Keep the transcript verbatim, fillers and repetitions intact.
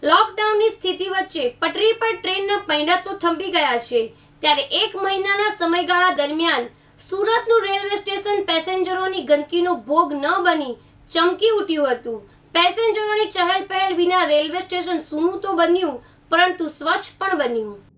લોકડાઉનની સ્થિતિ વચ્ચે પટરી પર ટ્રેનના પૈડા તો થંભી ગયા છે, ત્યારે એક મહિનાના સમયગાળા દરમિયાન સુરતનું રેલવે સ્ટેશન પેસેન્જરોની ગંદકીનો ભોગ ન બની ચમકી ઉઠ્યું હતું। પેસેન્જરોની ચહેલ પહેલ વિના રેલવે સ્ટેશન સૂનું તો બન્યું, પરંતુ સ્વચ્છ પણ બન્યું।